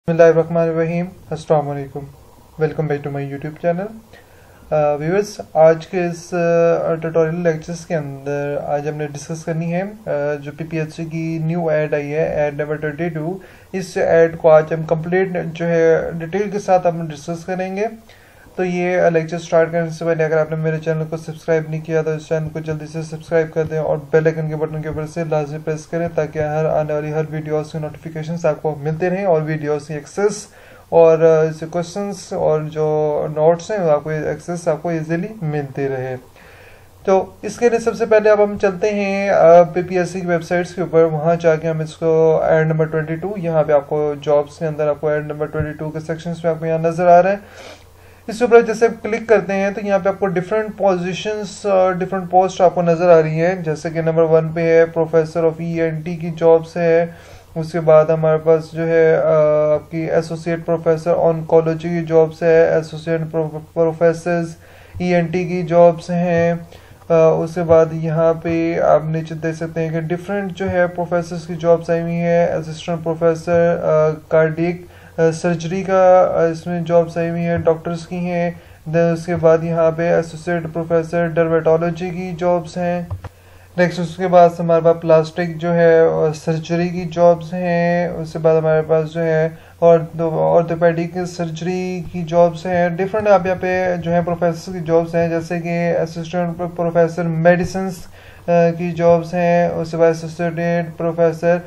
बिस्मिल्लाहिर्रहमानिर्रहीम। अस्सलाम वालेकुम। Welcome back to my YouTube channel. Viewers, आज के इस ट्यूटोरियल लेक्चर्स के अंदर आज हमने डिस्कस करनी है जो पीपीएससी की न्यू ऐड आई है, ऐड नंबर 22। इस ऐड को आज हम कंप्लीट जो है डिटेल के साथ हम डिस्कस करेंगे। तो ये लेक्चर स्टार्ट करने से पहले अगर आपने मेरे चैनल को सब्सक्राइब नहीं किया तो इस चैनल को जल्दी से सब्सक्राइब कर दें और बेल आइकन के बटन के ऊपर से लाजमी प्रेस करें ताकि हर आने वाली हर वीडियोस की नोटिफिकेशंस आपको मिलते रहें और वीडियोस की एक्सेस और क्वेश्चंस और जो नोट्स हैं आपको एक्सेस आपको इजीली मिलते रहे। तो इसके लिए सबसे पहले अब हम चलते हैं पीपीएससी की वेबसाइट्स के ऊपर। वहाँ जाके हम इसको ऐड नंबर 22, यहाँ पे आपको जॉब्स के अंदर आपको ऐड नंबर 22 के सेक्शंस में आपको यहाँ नजर आ रहा है। इसके ऊपर जैसे क्लिक करते हैं तो यहाँ पे आपको डिफरेंट पोजीशंस डिफरेंट पोस्ट आपको नजर आ रही है। जैसे कि नंबर 1 पे है प्रोफेसर ऑफ ईएनटी की जॉब्स है। उसके बाद हमारे पास जो है आपकी एसोसिएट प्रोफेसर ऑन्कोलॉजी की जॉब्स है, एसोसिएट प्रोफेसर ईएनटी की जॉब्स हैं। उसके बाद यहाँ पे आप नीचे देख सकते हैं कि डिफरेंट जो है प्रोफेसर्स की जॉब्स आई हुई है। असिस्टेंट प्रोफेसर कार्डियक सर्जरी का इसमें जॉब्स आई हुई है, डॉक्टर्स की हैं। देन उसके बाद यहाँ पे एसोसिएट प्रोफेसर डर्मेटोलॉजी की जॉब्स हैं। नेक्स्ट उसके बाद हमारे पास प्लास्टिक जो है सर्जरी की जॉब्स हैं। उसके बाद हमारे पास जो है ऑर्थोपेडिक सर्जरी की जॉब्स हैं। डिफरेंट आप यहाँ पे जो है प्रोफेसर की जॉब्स हैं, जैसे कि असिस्टेंट प्रोफेसर मेडिसिन की जॉब्स हैं। उसके बाद एसोसिएट प्रोफेसर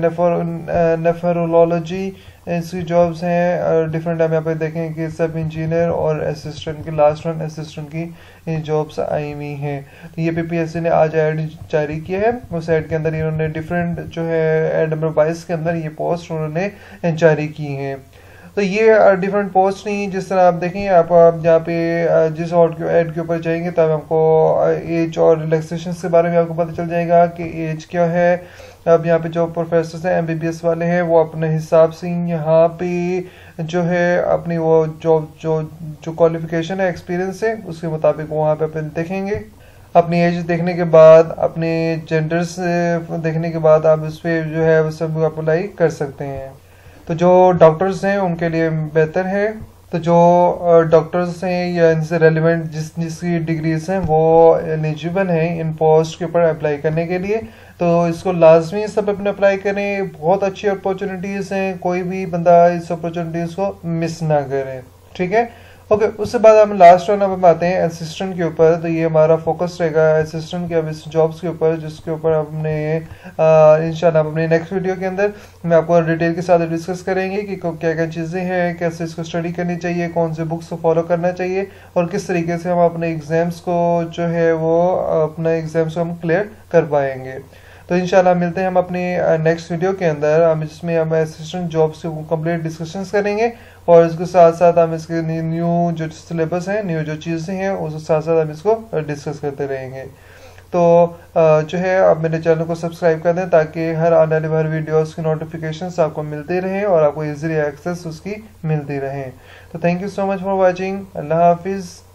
नेफ्रोलॉजी इसकी जॉब्स हैं। डिफरेंट आप यहाँ पे देखें कि सब इंजीनियर और असिस्टेंट की लास्ट वन असिस्टेंट की जॉब्स आई हुई हैं। तो ये पीपीएससी ने आज ऐड जारी किया है। उस ऐड के अंदर इन्होंने डिफरेंट जो है ऐड नंबर 22 के अंदर ये पोस्ट उन्होंने जारी की हैं। तो ये डिफरेंट पोस्ट नहीं, जिस तरह आप देखें आप यहाँ पे जिस ऐड के ऊपर जाएंगे तब आपको एज और रिलैक्सेशन के बारे में आपको पता चल जाएगा कि एज क्या है। अब यहाँ पे जो प्रोफेसर हैं एमबीबीएस वाले हैं वो अपने हिसाब से यहाँ पे जो है अपनी वो जो क्वालिफिकेशन है एक्सपीरियंस है उसके मुताबिक वहाँ पे अपन देखेंगे। अपनी एज देखने के बाद अपने जेंडर्स देखने के बाद आप उस पर जो है वो सब अप्लाई कर सकते हैं। तो जो डॉक्टर्स हैं उनके लिए बेहतर है। तो जो डॉक्टर्स हैं या इनसे रेलिवेंट जिसकी डिग्रीज हैं वो एलिजिबल हैं इन पोस्ट के ऊपर अप्लाई करने के लिए। तो इसको लाजमी सब अपने अप्लाई करें। बहुत अच्छी अपॉर्चुनिटीज़ हैं, कोई भी बंदा इस अपॉर्चुनिटीज़ को मिस ना करे। ठीक है, ओके। उसके बाद हम लास्ट वन अब हम आते हैं असिस्टेंट के ऊपर। तो ये हमारा फोकस रहेगा असिस्टेंट के अब इस जॉब्स के ऊपर, जिसके ऊपर हमने इंशाल्लाह अपने नेक्स्ट वीडियो के अंदर मैं आपको डिटेल के साथ डिस्कस करेंगे कि क्या क्या चीज़ें हैं, कैसे इसको स्टडी करनी चाहिए, कौन से बुक्स को फॉलो करना चाहिए और किस तरीके से हम अपने एग्जाम्स को जो है वो अपने एग्जाम्स को हम क्लियर कर पाएंगे। तो इंशाल्लाह मिलते हैं हम अपनी नेक्स्ट वीडियो के अंदर, हम जिसमें हम असिस्टेंट जॉब्स के कंप्लीट डिस्कशंस करेंगे और इसके साथ साथ हम इसके न्यू जो सिलेबस हैं, न्यू जो चीज़ें हैं उसके साथ साथ हम इसको डिस्कस करते रहेंगे। तो जो है आप मेरे चैनल को सब्सक्राइब कर दें ताकि हर आने वाली हर वीडियोस की नोटिफिकेशंस आपको मिलती रहें और आपको इजीली एक्सेस उसकी मिलती रहे। तो thank you so much for watching. अल्लाह हाफिज़।